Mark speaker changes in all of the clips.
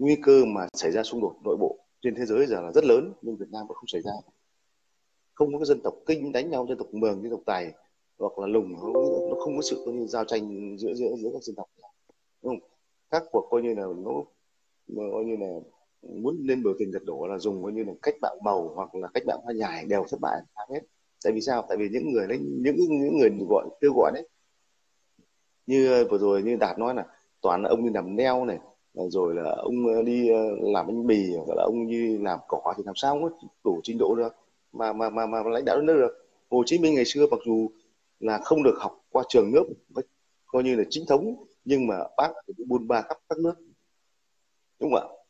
Speaker 1: nguy cơ mà xảy ra xung đột nội bộ trên thế giới giờ là rất lớn, nhưng Việt Nam vẫn không xảy ra. Không có cái dân tộc Kinh đánh nhau, dân tộc Mường, dân tộc Tài hoặc là Lùng, nó không có sự coi như giao tranh giữa các dân tộc, đúng không? Các cuộc coi như là nó coi như là muốn lên biểu tình lật đổ là dùng coi như là cách mạng màu hoặc là cách mạng hoa nhài đều thất bại hết. Tại vì sao? Tại vì những người đấy, những người gọi kêu gọi đấy, như vừa rồi như Đạt nói là toàn là ông đi làm neo này, rồi là ông đi làm bánh mì, hoặc là ông đi làm cỏ, thì làm sao có đủ trình độ được mà lãnh đạo đất nước được. Hồ Chí Minh ngày xưa mặc dù là không được học qua trường nước coi như là chính thống, nhưng mà bác thì buôn ba khắp các nước, đúng không ạ?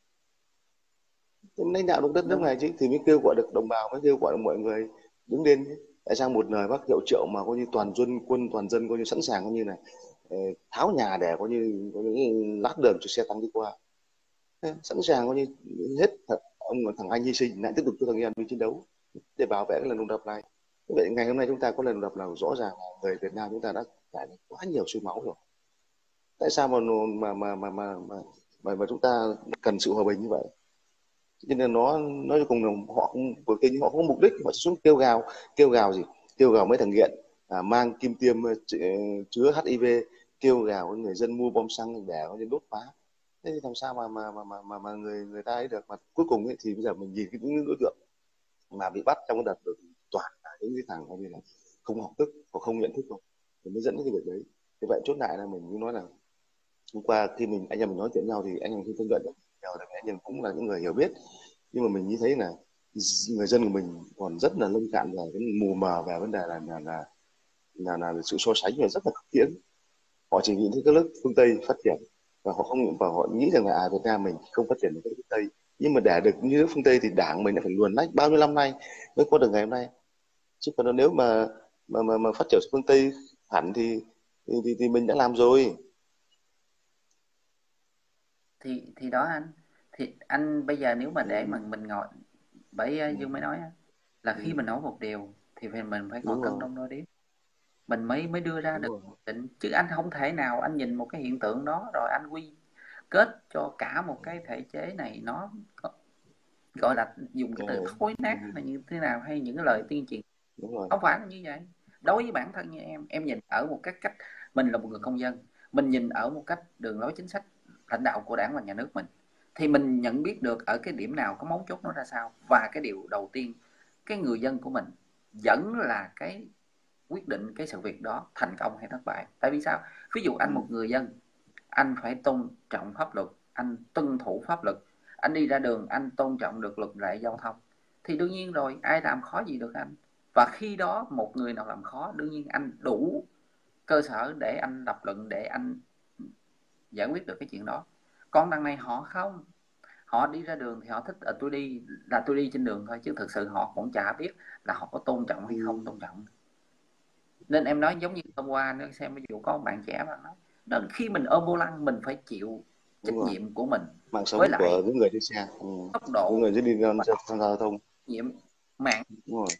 Speaker 1: Lãnh đạo được đất nước
Speaker 2: Đúng.
Speaker 1: này chứ, thì mới kêu gọi được đồng bào, mới kêu gọi được mọi người đứng lên chứ. Tại sao một lời bác hiệu triệu mà coi như toàn dân quân toàn dân coi như sẵn sàng coi như này tháo nhà để coi như lát đường cho xe tăng đi qua. Sẵn sàng coi như hết thật, ông thằng anh hy sinh lại tiếp tục cho thằng em đi chiến đấu để bảo vệ cái lần độc lập này. Như vậy ngày hôm nay chúng ta có lần độc lập nào rõ ràng là người Việt Nam chúng ta đã trải quá nhiều xương máu rồi. Tại sao mà chúng ta cần sự hòa bình như vậy? Cho nên nó cùng là họ không vừa kinh, họ không có mục đích, họ chỉ xuống kêu gào gì, kêu gào mấy thằng nghiện mang kim tiêm chứa HIV, kêu gào người dân mua bom xăng để có đốt phá. Thế thì làm sao mà người ta ấy được, mà cuối cùng ấy, thì bây giờ mình nhìn những đối tượng mà bị bắt trong cái đợt toàn là những cái thằng như là không học thức hoặc không nhận thức đâu, thì mới dẫn đến cái việc đấy. Thì vậy chốt lại là mình cũng nói là hôm qua khi anh em mình nói chuyện nhau thì anh em không thân cận được nhiều, là anh em cũng là những người hiểu biết, nhưng mà mình nghĩ thấy là người dân của mình còn rất là nông cạn về cái mù mờ về vấn đề là sự so sánh và rất là thực tiễn. Họ chỉ nhìn thấy các nước phương Tây phát triển, và họ không, và họ nghĩ rằng là Việt Nam mình không phát triển được các nước phương Tây. Nhưng mà để được như nước phương Tây thì đảng mình đã phải luồn lách bao nhiêu năm nay mới có được ngày hôm nay. Chứ còn nếu mà phát triển phương Tây hẳn thì mình đã làm rồi.
Speaker 2: Thì đó anh, thì anh bây giờ nếu mà để mà mình ngồi, bởi
Speaker 1: Ừ,
Speaker 2: Dương mới nói á, là
Speaker 1: ừ,
Speaker 2: khi mình nói một điều thì mình phải ngồi
Speaker 1: đúng
Speaker 2: cân
Speaker 1: rồi,
Speaker 2: đong đo đếm, mình mới mới đưa ra
Speaker 1: đúng
Speaker 2: được
Speaker 1: rồi.
Speaker 2: quyết định, chứ anh không thể nào anh nhìn một cái hiện tượng đó rồi anh quy kết cho cả một cái thể chế này nó gọi là dùng cái từ
Speaker 1: Ừ,
Speaker 2: thối
Speaker 1: ừ,
Speaker 2: nát là như thế nào, hay những cái lời tuyên truyền.
Speaker 1: đúng rồi.
Speaker 2: Không phải là như vậy. Đối với bản thân như em nhìn ở một cái cách, mình là một người công dân, mình nhìn ở một cách đường lối chính sách lãnh đạo của đảng và nhà nước mình, thì mình nhận biết được ở cái điểm nào có mấu chốt nó ra sao. Và cái điều đầu tiên, cái người dân của mình vẫn là cái quyết định cái sự việc đó thành công hay thất bại. Tại vì sao? Ví dụ
Speaker 1: Ừ,
Speaker 2: anh một người dân, anh phải tôn trọng pháp luật, anh tuân thủ pháp luật, anh đi ra đường anh tôn trọng được luật lệ giao thông, thì đương nhiên rồi, ai làm khó gì được anh. Và khi đó một người nào làm khó, đương nhiên anh đủ cơ sở để anh lập luận, để anh giải quyết được cái chuyện đó. Còn đằng này họ không, họ đi ra đường thì họ thích tôi đi là tôi đi trên đường thôi, chứ thực sự họ cũng chả biết là họ có tôn trọng hay không
Speaker 1: ừ,
Speaker 2: tôn trọng. Nên em nói giống như hôm qua nó xem ví dụ có một bạn trẻ mà nói, đó, khi mình ôm vô lăng mình phải chịu
Speaker 1: đúng
Speaker 2: trách
Speaker 1: rồi.
Speaker 2: nhiệm của mình
Speaker 1: Mạng
Speaker 2: với
Speaker 1: sống
Speaker 2: lại
Speaker 1: của những người đi xe,
Speaker 2: tốc
Speaker 1: những
Speaker 2: độ
Speaker 1: người đi
Speaker 2: và
Speaker 1: tham gia giao thông.
Speaker 2: trách nhiệm mạng.
Speaker 1: Đúng rồi.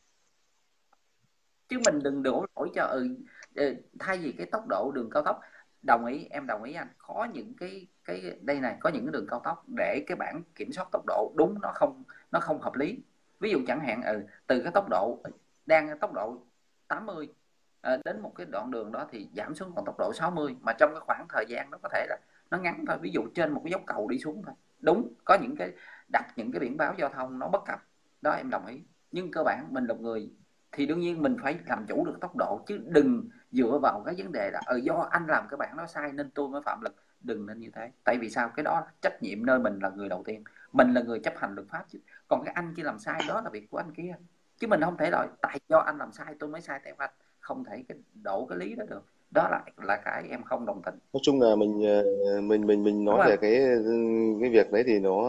Speaker 2: Chứ mình đừng đổ lỗi cho thay vì cái tốc độ đường cao tốc, đồng ý, em đồng ý anh, có những cái đây này, có những cái đường cao tốc để cái bảng kiểm soát tốc độ đúng, nó không hợp lý. Ví dụ chẳng hạn từ cái tốc độ đang tốc độ 80 đến một cái đoạn đường đó thì giảm xuống còn tốc độ 60, mà trong cái khoảng thời gian nó có thể là nó ngắn thôi, ví dụ trên một cái dốc cầu đi xuống thôi. Đúng, có những cái đặt những cái biển báo giao thông nó bất cập, đó em đồng ý. Nhưng cơ bản mình là người thì đương nhiên mình phải làm chủ được tốc độ, chứ đừng dựa vào cái vấn đề là do anh làm cái bản đó sai nên tôi mới phạm luật. Đừng nên như thế. Tại vì sao? Cái đó là trách nhiệm nơi mình là người đầu tiên, mình là người chấp hành luật pháp chứ. Còn cái anh kia làm sai đó là việc của anh kia, chứ mình không thể nói tại do anh làm sai tôi mới sai theo anh. Không thể đổ cái lý đó được. Đó là cái em không đồng tình.
Speaker 1: Nói chung là mình
Speaker 2: Đúng
Speaker 1: nói
Speaker 2: không?
Speaker 1: về cái việc đấy thì nó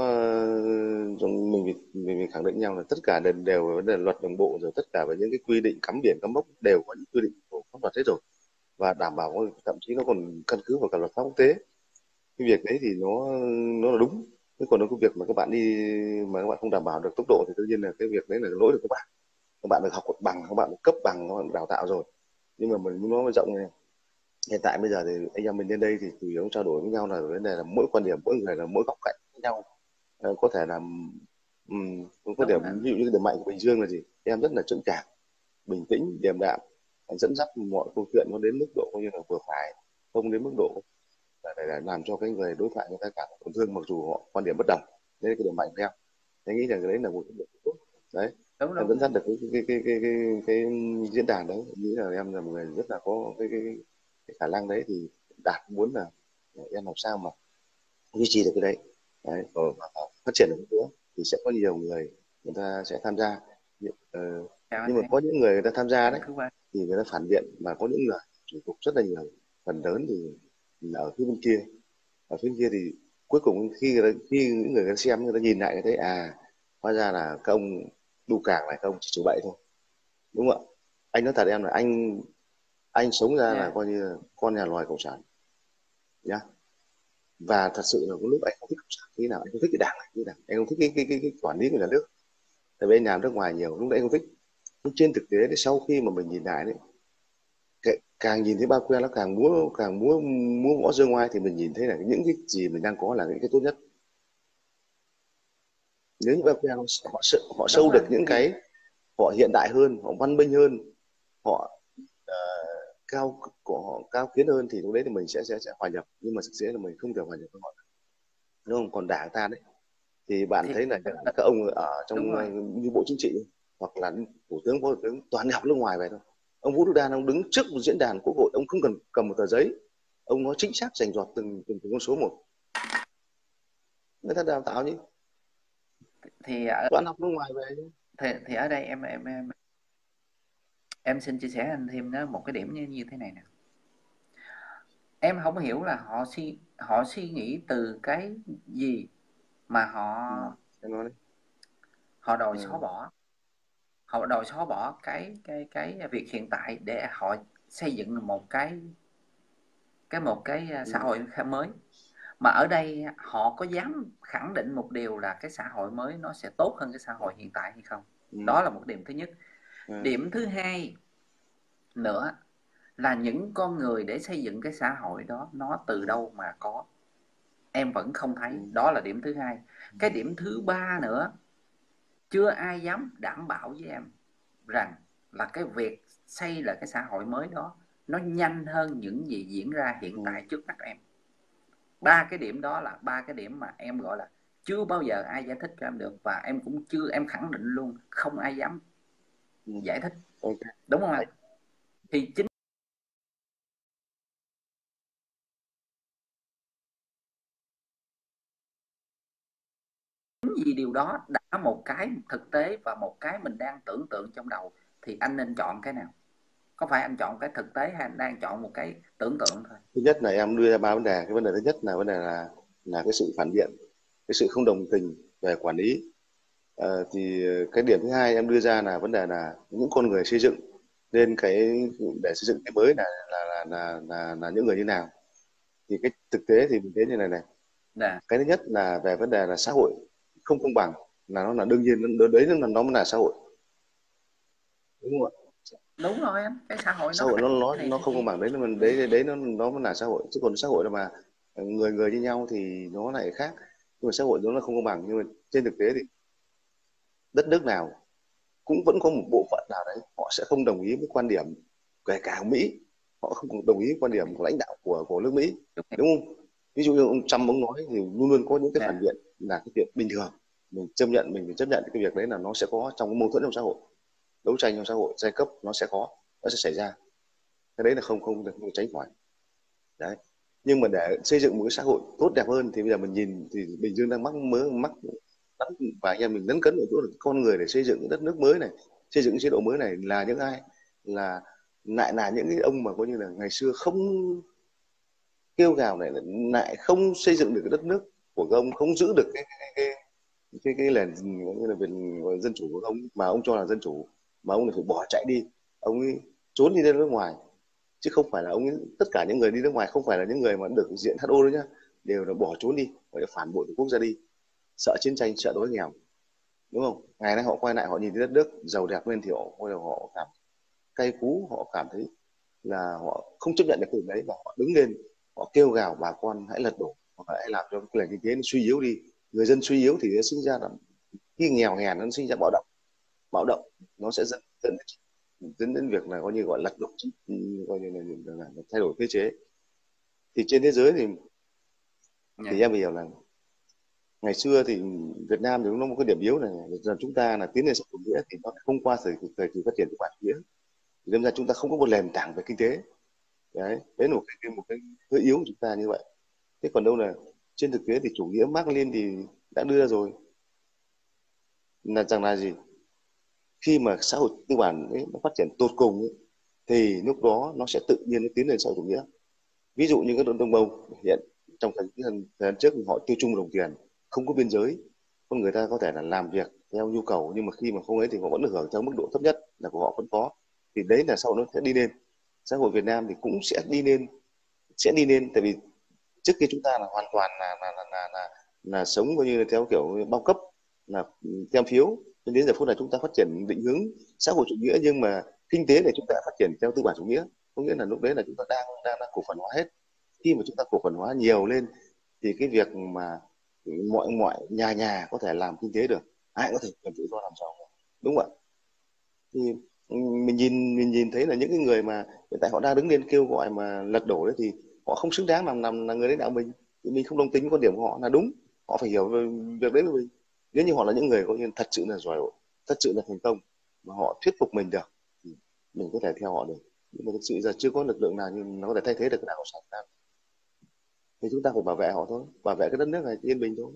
Speaker 1: mình khẳng định nhau là tất cả đều vấn đề luật đường bộ, rồi tất cả về những cái quy định cắm biển cắm mốc đều có những quy định của pháp luật hết rồi, và đảm bảo, thậm chí nó còn căn cứ vào cả luật pháp quốc tế. Cái việc đấy thì nó là đúng. Thế còn cái việc mà các bạn đi mà các bạn không đảm bảo được tốc độ thì tự nhiên là cái việc đấy là lỗi của các bạn được học một bằng, các bạn được cấp bằng, các bạn được đào tạo rồi. Nhưng mà mình muốn nói rộng này, hiện tại bây giờ thì anh em mình lên đây thì chủ yếu trao đổi với nhau là vấn đề là mỗi quan điểm mỗi người là mỗi góc cạnh, nhau. Có thể là có
Speaker 2: Đúng
Speaker 1: điểm,
Speaker 2: rồi.
Speaker 1: ví dụ như điểm mạnh của Bình Dương là gì, em rất là chững chạc, bình tĩnh, điềm đạm, dẫn dắt mọi câu chuyện nó đến mức độ coi như là vừa phải, không đến mức độ để làm cho cái người đối thoại người ta cảm tổn thương mặc dù họ quan điểm bất đồng. Đấy là cái điểm mạnh của em. Anh nghĩ rằng cái đấy là một cái điểm tốt. Đấy,
Speaker 2: Đúng
Speaker 1: em
Speaker 2: đúng
Speaker 1: dẫn
Speaker 2: rồi.
Speaker 1: dắt được cái diễn đàn đấy. Em nghĩ là em là một người rất là có cái khả năng đấy, thì Đạt muốn là em làm sao mà duy trì được cái đấy, đấy và phát triển được nữa thì sẽ có nhiều người người ta sẽ tham gia. Ờ,
Speaker 2: Chào anh
Speaker 1: nhưng mà
Speaker 2: em,
Speaker 1: có những người người ta tham gia
Speaker 2: em
Speaker 1: đấy
Speaker 2: cứ qua.
Speaker 1: thì người ta phản biện, mà có những người chủ tục rất là nhiều, phần lớn thì là ở phía bên kia. Ở phía bên kia thì cuối cùng khi những người ta xem, người ta nhìn lại, người thấy hóa ra là các ông đu càng này, các ông chỉ chửi bậy thôi, đúng không ạ? Anh nói thật em là anh sống ra là
Speaker 2: Dạ.
Speaker 1: coi như là con nhà loài cộng sản nhá. Và thật sự là có lúc anh không thích cộng sản như thế nào, anh không thích cái đảng này như thế nào, anh không thích cái quản lý của nhà nước, tại vì anh làm nước ngoài nhiều, lúc đấy anh không thích. Nhưng trên thực tế thì sau khi mà mình nhìn lại đấy, càng nhìn thấy ba que nó càng múa ngõ dương ngoai, thì mình nhìn thấy là những cái gì mình đang có là những cái tốt nhất. Nếu như ba que họ
Speaker 2: Đúng
Speaker 1: sâu
Speaker 2: rồi
Speaker 1: được những
Speaker 2: thì
Speaker 1: cái, họ hiện đại hơn, họ văn minh hơn, họ ờ, họ cao kiến hơn, thì lúc đấy thì mình sẽ hòa nhập. Nhưng mà thực tế là mình không thể hòa nhập với họ, đúng không? Còn đảng ta đấy thì bạn
Speaker 2: thì
Speaker 1: thấy là các ông ở
Speaker 2: đúng
Speaker 1: trong
Speaker 2: rồi.
Speaker 1: như bộ chính trị hoặc là thủ tướng, phó thủ tướng toàn đi học nước ngoài về thôi. Ông Vũ Đức Đam ông đứng trước một diễn đàn quốc hội, ông không cần cầm một tờ giấy, ông nói chính xác rành rọt từng con số một. Người ta đào tạo như
Speaker 2: thì ở
Speaker 1: toàn học nước ngoài về.
Speaker 2: thì ở đây em xin chia sẻ anh thêm đó một cái điểm như thế này nè. Em không hiểu là họ suy nghĩ từ cái gì mà
Speaker 1: Ừ, em nói đi.
Speaker 2: họ đòi xóa
Speaker 1: Ừ,
Speaker 2: bỏ họ đòi xóa bỏ cái việc hiện tại để họ xây dựng một cái
Speaker 1: ừ,
Speaker 2: xã hội mới. Mà ở đây họ có dám khẳng định một điều là cái xã hội mới nó sẽ tốt hơn cái xã hội hiện tại hay không?
Speaker 1: ừ,
Speaker 2: Đó là một điểm thứ nhất.
Speaker 1: ừ,
Speaker 2: Điểm thứ hai nữa là những con người để xây dựng cái xã hội đó nó từ
Speaker 1: ừ,
Speaker 2: đâu mà có, em vẫn không
Speaker 1: ừ,
Speaker 2: thấy. Đó là điểm thứ hai. Cái điểm thứ ba nữa, chưa ai dám đảm bảo với em rằng là cái việc xây lại cái xã hội mới đó nó nhanh hơn những gì diễn ra hiện
Speaker 1: ừ,
Speaker 2: tại trước mắt em. Ba cái điểm đó là ba cái điểm mà em gọi là chưa bao giờ ai giải thích cho em được, và em cũng chưa, em khẳng định luôn không ai dám
Speaker 1: ừ.
Speaker 2: giải thích,
Speaker 1: Ok.
Speaker 2: đúng không anh?
Speaker 1: Đấy.
Speaker 2: Thì chính vì điều đó đã một cái thực tế và một cái mình đang tưởng tượng trong đầu, thì anh nên chọn cái nào? Có phải anh chọn cái thực tế hay anh đang chọn một cái tưởng tượng thôi?
Speaker 1: Thứ nhất là em đưa ra ba vấn đề. Cái vấn đề thứ nhất là vấn đề là cái sự phản biện, cái sự không đồng tình về quản lý. Thì cái điểm thứ hai em đưa ra là vấn đề là những con người xây dựng nên để xây dựng cái mới là những người như nào. Thì cái thực tế thì mình thấy như này này.
Speaker 2: Nè.
Speaker 1: Cái thứ nhất là về vấn đề là xã hội không công bằng, là nó là đương nhiên, đấy nó mới là xã hội, đúng không ạ?
Speaker 2: Đúng rồi anh, cái xã hội
Speaker 1: Xã
Speaker 2: nó
Speaker 1: hội
Speaker 2: phải
Speaker 1: nó
Speaker 2: thế này
Speaker 1: nó
Speaker 2: thế
Speaker 1: không
Speaker 2: kia.
Speaker 1: công bằng, đấy nó mới là xã hội. Chứ còn xã hội là mà người người như nhau thì nó lại khác. Nhưng mà xã hội nó không công bằng. Nhưng mà trên thực tế thì đất nước nào cũng vẫn có một bộ phận nào đấy họ sẽ không đồng ý với quan điểm, kể cả Mỹ, họ không đồng ý với quan điểm của lãnh đạo của nước Mỹ,
Speaker 2: Đúng rồi.
Speaker 1: đúng không? Ví dụ như ông Trump ông nói thì luôn luôn có những cái phản
Speaker 2: Nè.
Speaker 1: biện, là cái việc bình thường. Mình phải chấp nhận cái việc đấy là nó sẽ có trong cái mâu thuẫn trong xã hội, đấu tranh trong xã hội giai cấp, nó sẽ xảy ra. Cái đấy là không không được không tránh khỏi. Đấy. Nhưng mà để xây dựng một cái xã hội tốt đẹp hơn thì bây giờ mình nhìn thì Bình Dương đang mắc và anh em mình lấn cấn ở chỗ là con người để xây dựng cái đất nước mới này, xây dựng cái chế độ mới này là những ai, là lại là những cái ông mà coi như là ngày xưa không kêu gào này, lại không xây dựng được cái đất nước của ông, không giữ được cái nền như là về dân chủ của ông, mà ông cho là dân chủ, mà ông lại phải bỏ chạy đi, ông ấy trốn đi ra nước ngoài. Chứ không phải là ông ấy, tất cả những người đi nước ngoài không phải là những người mà được diện HO đâu nhá, đều là bỏ trốn đi, gọi là phản bội tổ quốc ra đi, sợ chiến tranh, sợ đói nghèo, đúng không? Ngày nay họ quay lại, họ nhìn thấy đất nước giàu đẹp lên thì họ cảm cay cú, họ cảm thấy là họ không chấp nhận được cái đấy, và họ đứng lên, họ kêu gào bà con hãy lật đổ, hoặc là hãy làm cho cái nền kinh tế nó suy yếu đi, người dân suy yếu thì nó sinh ra là khi nghèo hèn nó sinh ra bạo động nó sẽ dẫn đến việc là coi như gọi lật đổ coi như là thay đổi cơ chế. Thì trên thế giới thì em hiểu là ngày xưa thì Việt Nam thì nó có một cái điểm yếu này là chúng ta là tiến lên xã hội chủ nghĩa thì nó không qua thời kỳ phát triển của chủ nghĩa, thì đâm ra chúng ta không có một nền tảng về kinh tế. Đấy là một cái hơi yếu của chúng ta như vậy. Thế còn đâu là trên thực tế thì chủ nghĩa Mác Lênin thì đã đưa ra rồi, là rằng là gì, khi mà xã hội tư bản ấy, nó phát triển tột cùng ấy, thì lúc đó nó sẽ tự nhiên nó tiến lên xã hội chủ nghĩa. Ví dụ như các nước Đông Âu hiện trong thời gian trước họ tiêu chung đồng tiền, không có biên giới, con người ta có thể là làm việc theo nhu cầu, nhưng mà khi mà không ấy thì họ vẫn được hưởng theo mức độ thấp nhất là của họ vẫn có. Thì đấy là sau nó sẽ đi lên. Xã hội Việt Nam thì cũng sẽ đi lên tại vì trước kia chúng ta là hoàn toàn là sống coi như là theo kiểu bao cấp, là tem phiếu. Nên đến giờ phút này chúng ta phát triển định hướng xã hội chủ nghĩa, nhưng mà kinh tế này chúng ta phát triển theo tư bản chủ nghĩa, có nghĩa là lúc đấy là chúng ta đang cổ phần hóa hết. Khi mà chúng ta cổ phần hóa nhiều lên thì cái việc mà mọi mọi nhà nhà có thể làm kinh tế được, ai có thể làm tự do làm giàu, đúng không ạ? Thì mình nhìn thấy là những cái người mà hiện tại họ đang đứng lên kêu gọi mà lật đổ đấy thì họ không xứng đáng làm là người lãnh đạo mình. Thì mình không đồng tính với quan điểm của họ là đúng, họ phải hiểu về việc đấy của mình. Nếu như họ là những người có như thật sự là giỏi, thật sự là thành công mà họ thuyết phục mình được thì mình có thể theo họ được. Nhưng mà thực sự giờ chưa có lực lượng nào nhưng nó có thể thay thế được cái đảng cộng sản Việt Nam, thì chúng ta phải bảo vệ họ thôi, bảo vệ cái đất nước này yên bình thôi.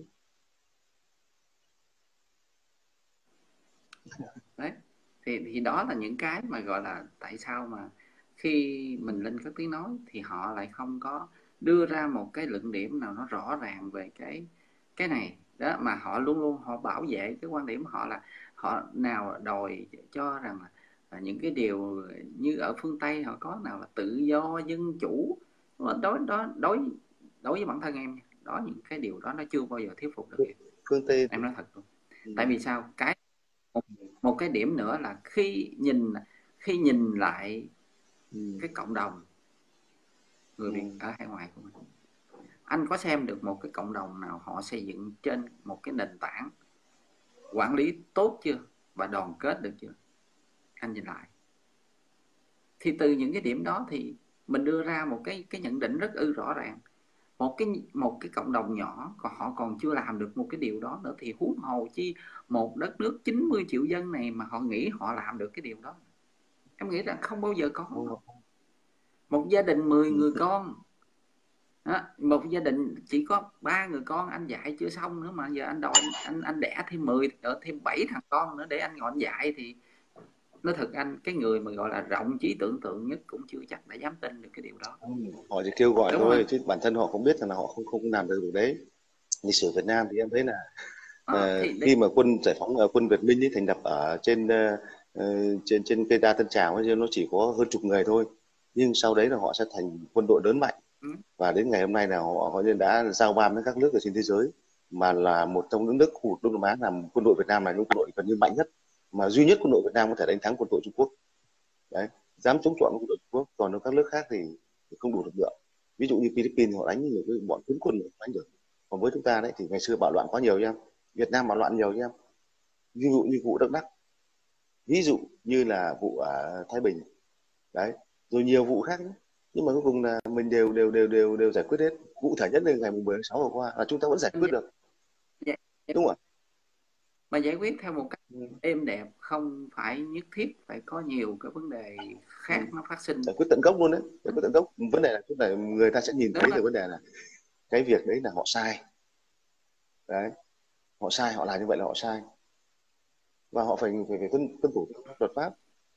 Speaker 2: Đấy, thì đó là những cái mà gọi là tại sao mà khi mình lên các tiếng nói thì họ lại không có đưa ra một cái luận điểm nào nó rõ ràng về cái này đó, mà họ luôn luôn họ bảo vệ cái quan điểm của họ, là họ nào đòi cho rằng là những cái điều như ở phương Tây họ có, nào là tự do dân chủ. Mà đối với bản thân em nha, đó những cái điều đó nó chưa bao giờ thuyết phục được em.
Speaker 1: Phương Tây
Speaker 2: Em nói thật luôn.
Speaker 1: ừ,
Speaker 2: Tại vì sao? Một cái điểm nữa là khi nhìn lại
Speaker 1: ừ,
Speaker 2: cái cộng đồng người
Speaker 1: ừ,
Speaker 2: Việt ở hải ngoại của mình, anh có xem được một cái cộng đồng nào họ xây dựng trên một cái nền tảng quản lý tốt chưa và đoàn kết được chưa? Anh nhìn lại thì từ những cái điểm đó thì mình đưa ra một cái nhận định rất rõ ràng. Một cái cộng đồng nhỏ còn họ còn chưa làm được một cái điều đó nữa thì huống hồ chi một đất nước 90 triệu dân này mà họ nghĩ họ làm được cái điều đó. Em nghĩ rằng không bao giờ có. Một gia đình 10 người con đó, một gia đình chỉ có 3 người con anh dạy chưa xong nữa, mà giờ anh đòi anh đẻ thêm 10 thêm 7 thằng con nữa để anh ngồi anh dạy, thì nói thật anh, cái người mà gọi là rộng trí tưởng tượng nhất cũng chưa chắc đã dám tin được cái điều đó,
Speaker 1: họ chỉ kêu gọi
Speaker 2: đúng không
Speaker 1: thôi
Speaker 2: anh?
Speaker 1: chứ bản thân họ không biết rằng là họ không làm được điều đấy. Lịch sử Việt Nam thì em thấy là
Speaker 2: Đó, thì
Speaker 1: khi mà quân giải phóng quân Việt Minh ấy thành lập ở trên cây đa Tân Trào ấy, nó chỉ có hơn chục người thôi, nhưng sau đấy là họ sẽ thành quân đội lớn mạnh,
Speaker 2: ừ,
Speaker 1: và đến ngày hôm nay là họ có như đã giao ban với các nước ở trên thế giới, mà là một trong những nước khu vực Đông Nam Á, làm quân đội Việt Nam là những quân đội gần như mạnh nhất, mà duy nhất quân đội Việt Nam có thể đánh thắng quân đội Trung Quốc. Đấy, dám chống chọi quân đội Trung Quốc, còn các nước khác thì không đủ lực lượng. Ví dụ như Philippines họ đánh những cái bọn phiến quân đánh được, còn với chúng ta đấy thì ngày xưa bạo loạn quá nhiều nha, Việt Nam bạo loạn nhiều nha, ví dụ như vụ Đắk Lắk, ví dụ như là vụ ở Thái Bình, đấy, rồi nhiều vụ khác nữa. Nhưng mà cuối cùng là mình đều đều đều đều đều giải quyết hết. Cụ thể nhất là ngày 10 tháng 6 vừa qua là chúng ta vẫn giải quyết được,
Speaker 2: giải,
Speaker 1: đúng không
Speaker 2: mà giải quyết theo một cách
Speaker 1: ạ?
Speaker 2: êm đẹp, không phải nhất thiết phải có nhiều cái vấn đề
Speaker 1: Ừ.
Speaker 2: khác nó phát sinh.
Speaker 1: Giải quyết tận gốc luôn đấy, giải quyết tận gốc. Vấn đề là chúng ta người ta sẽ nhìn
Speaker 2: Đúng
Speaker 1: thấy
Speaker 2: không?
Speaker 1: được vấn đề là cái việc đấy là họ sai, đấy, họ sai, họ làm như vậy là họ sai, và họ phải tuân thủ theo luật pháp,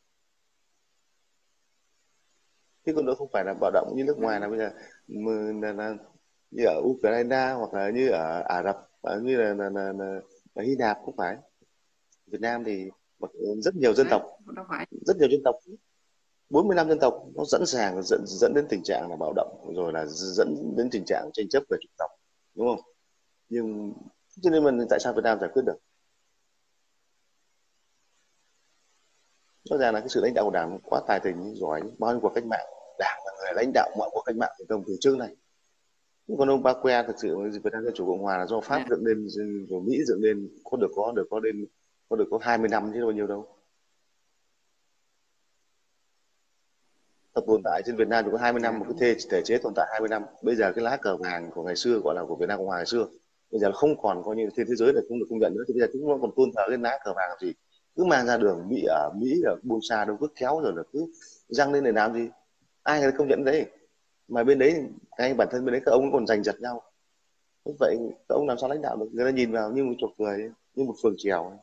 Speaker 1: chứ còn nữa không phải là bạo động như nước ngoài là bây giờ là như ở Ukraine hoặc là như ở Ả Rập, như là Hy Lạp, không phải. Việt Nam thì rất nhiều dân
Speaker 2: Đấy,
Speaker 1: tộc,
Speaker 2: nó phải.
Speaker 1: rất nhiều dân tộc, 45 dân tộc, nó sẵn sàng dẫn đến tình trạng là bạo động, rồi là dẫn đến tình trạng tranh chấp về chủng tộc, đúng không? Nhưng cho nên mình tại sao Việt Nam giải quyết được? Rõ ràng là cái sự lãnh đạo của Đảng quá tài tình, giỏi, bao nhiêu cuộc cách mạng, Đảng là người lãnh đạo mọi cuộc cách mạng thành công từ trước này. Còn ông Ba Que thực sự Việt Nam Dân Chủ Cộng Hòa là do Pháp
Speaker 2: Nè,
Speaker 1: dựng lên rồi Mỹ dựng lên, có 20 năm chứ bao nhiêu đâu. Tập tồn tại trên Việt Nam chỉ có 20 năm,
Speaker 2: dạ
Speaker 1: một cái
Speaker 2: đúng.
Speaker 1: thể chế tồn tại 20 năm. Bây giờ cái lá cờ vàng của ngày xưa, gọi là của Việt Nam Cộng Hòa ngày xưa, bây giờ không còn, coi như trên thế giới này không được công nhận nữa, thì bây giờ chúng nó còn tôn thờ cái lá cờ vàng làm gì? Cứ mang ra đường, Mỹ ở buôn xa đâu cứ kéo rồi là cứ răng lên để làm gì? Ai người ta công nhận đấy? Mà bên đấy, cái bản thân bên đấy các ông còn giành giật nhau. Thế vậy các ông làm sao lãnh đạo được? Người ta nhìn vào như một trò cười, như một phường trèo.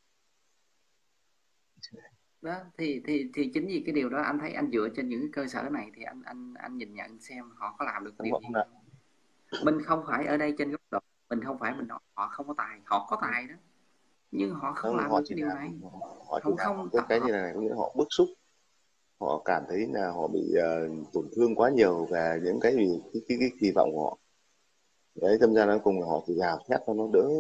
Speaker 2: Đó thì chính vì cái điều đó anh thấy anh dựa trên những cái cơ sở này thì anh nhìn nhận xem họ có làm được
Speaker 1: Không,
Speaker 2: điều
Speaker 1: họ
Speaker 2: gì
Speaker 1: không
Speaker 2: hay
Speaker 1: làm.
Speaker 2: không. Mình không phải ở đây trên góc độ, mình không phải mình nói họ không có tài, họ có tài đó, nhưng họ không
Speaker 1: Không,
Speaker 2: làm
Speaker 1: họ
Speaker 2: được
Speaker 1: chỉ
Speaker 2: cái điều
Speaker 1: làm,
Speaker 2: này.
Speaker 1: họ chỉ
Speaker 2: Không
Speaker 1: làm
Speaker 2: không
Speaker 1: cái
Speaker 2: họ
Speaker 1: như này, có nghĩa là họ bức xúc, họ cảm thấy là họ bị tổn thương quá nhiều về những cái gì, cái kỳ vọng của họ. Đấy, tâm ra nó cùng là họ chỉ gào thét cho nó đỡ,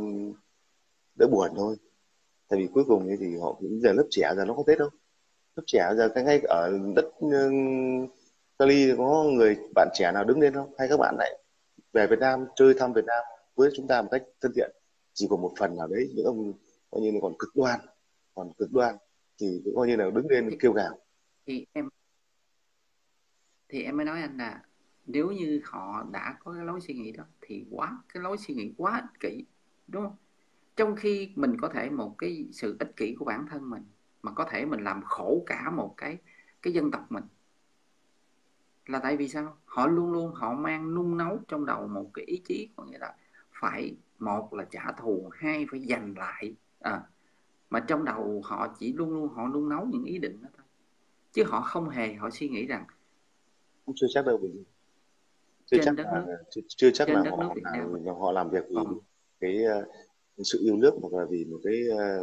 Speaker 1: đỡ buồn thôi. Tại vì cuối cùng ấy thì họ cũng, giờ lớp trẻ giờ nó có Tết đâu. Lớp trẻ giờ cái ngay ở đất Cali có người bạn trẻ nào đứng lên không? Hay các bạn lại về Việt Nam chơi, thăm Việt Nam với chúng ta một cách thân thiện? Chỉ có một phần nào đấy những ông coi như là còn cực đoan thì cũng coi như là đứng lên
Speaker 2: thì,
Speaker 1: kêu gào.
Speaker 2: thì em thì em mới nói anh là nếu như họ đã có cái lối suy nghĩ đó thì cái lối suy nghĩ quá ích kỷ, đúng không? Trong khi mình có thể một cái sự ích kỷ của bản thân mình mà có thể mình làm khổ cả một cái dân tộc mình, là tại vì sao? Họ luôn luôn họ mang nung nấu trong đầu một cái ý chí, có nghĩa là phải, một là trả thù, hai phải giành lại, mà trong đầu họ chỉ luôn luôn họ nung nấu những ý định đó thôi, chứ họ không hề họ suy nghĩ rằng
Speaker 1: Cũng chưa chắc đâu, vì chưa
Speaker 2: trên
Speaker 1: chắc
Speaker 2: đất
Speaker 1: là
Speaker 2: nước
Speaker 1: chưa chắc là
Speaker 2: trên đất nước Việt Nam mình
Speaker 1: họ làm việc vì
Speaker 2: còn
Speaker 1: cái sự yêu nước, hoặc là vì một cái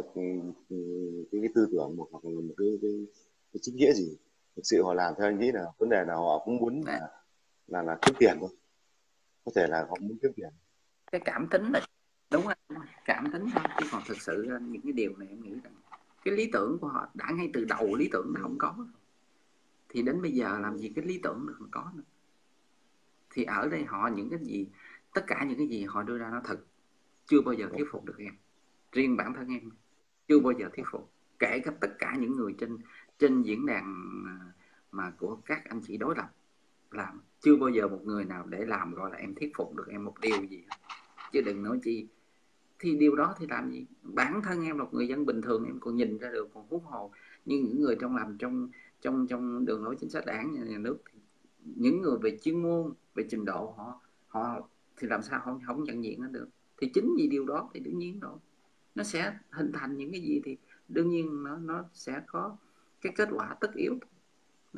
Speaker 1: cái tư tưởng, hoặc là một cái chính nghĩa gì. Thực sự họ làm theo anh nghĩ là vấn đề là họ cũng muốn
Speaker 2: à,
Speaker 1: là kiếm tiền thôi. Có thể là họ muốn kiếm tiền.
Speaker 2: cái cảm tính là đúng không? Cảm tính thôi, chứ còn thực sự những cái điều này em nghĩ rằng cái lý tưởng của họ đã ngay từ đầu lý tưởng đã không có, thì đến bây giờ làm gì cái lý tưởng được có nữa. Thì ở đây họ những cái gì, tất cả những cái gì họ đưa ra nó thật, chưa bao giờ thuyết phục được em. Riêng bản thân em chưa bao giờ thuyết phục, kể cả tất cả những người trên trên diễn đàn mà của các anh chị đối lập làm, chưa bao giờ một người nào để làm gọi là em thuyết phục được em một điều gì, chứ đừng nói chi. Thì điều đó thì làm gì, bản thân em là một người dân bình thường em còn nhìn ra được, còn huống hồ như những người trong làm trong đường lối chính sách đảng nhà nước, thì những người về chuyên môn, về trình độ họ họ thì làm sao họ không nhận diện nó được. Thì chính vì điều đó thì đương nhiên rồi, nó sẽ hình thành những cái gì thì đương nhiên nó sẽ có cái kết quả tất yếu đó.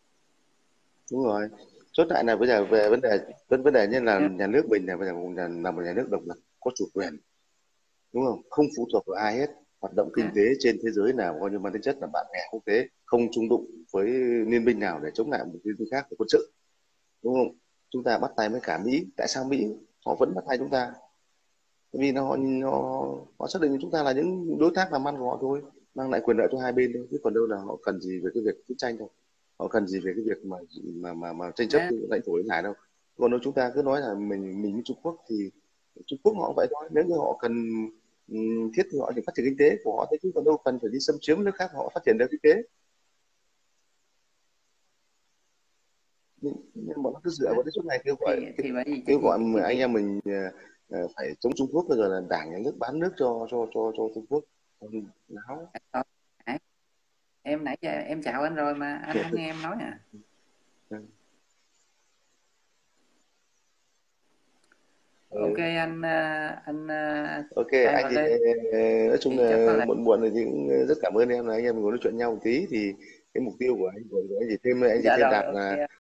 Speaker 1: Đúng rồi. Chốt lại là bây giờ về vấn đề như là nhà nước mình là bây giờ là một nhà nước độc lập, có chủ quyền, đúng không? Không phụ thuộc vào ai hết. Hoạt động kinh
Speaker 2: Đó.
Speaker 1: tế trên thế giới nào coi như mang tính chất là bạn bè quốc tế, không chung đụng với liên minh nào để chống lại một liên minh khác về quân sự, đúng không? Chúng ta bắt tay với cả Mỹ. Tại sao Mỹ họ vẫn bắt tay chúng ta? Bởi vì họ xác định chúng ta là những đối tác làm ăn của họ thôi, mang lại quyền lợi cho hai bên thôi, chứ còn đâu là họ cần gì về cái việc chiến tranh đâu, họ cần gì về cái việc mà tranh chấp
Speaker 2: Đó.
Speaker 1: lãnh thổ lãnh hải đâu. Còn nếu chúng ta cứ nói là mình với Trung Quốc thì Trung Quốc họ vậy thôi. Nếu như họ cần thiết thì họ chỉ phát triển kinh tế của họ thôi, chứ còn đâu cần phải đi xâm chiếm nước khác họ phát triển được kinh tế. Nhưng bọn nó cứ dựa
Speaker 2: Đó.
Speaker 1: vào cái chỗ này,
Speaker 2: Thì bởi vì
Speaker 1: kêu gọi
Speaker 2: cái
Speaker 1: anh
Speaker 2: việc
Speaker 1: em mình phải chống Trung Quốc, bây giờ là đảng nhà nước bán nước cho Trung Quốc. Láo.
Speaker 2: em nãy giờ em chào anh rồi mà anh không nghe em nói à. Ok
Speaker 1: Ừ.
Speaker 2: anh, anh
Speaker 1: Ok,
Speaker 2: thay
Speaker 1: anh
Speaker 2: vào
Speaker 1: thì
Speaker 2: đây
Speaker 1: nói chung
Speaker 2: thì chắc
Speaker 1: là
Speaker 2: có lẽ
Speaker 1: muộn muộn thì cũng rất cảm ơn em, là anh em ngồi nói chuyện nhau một tí. Thì cái mục tiêu của anh thì thêm, anh chỉ
Speaker 2: dạ
Speaker 1: thêm
Speaker 2: rồi
Speaker 1: đạt là
Speaker 2: ok.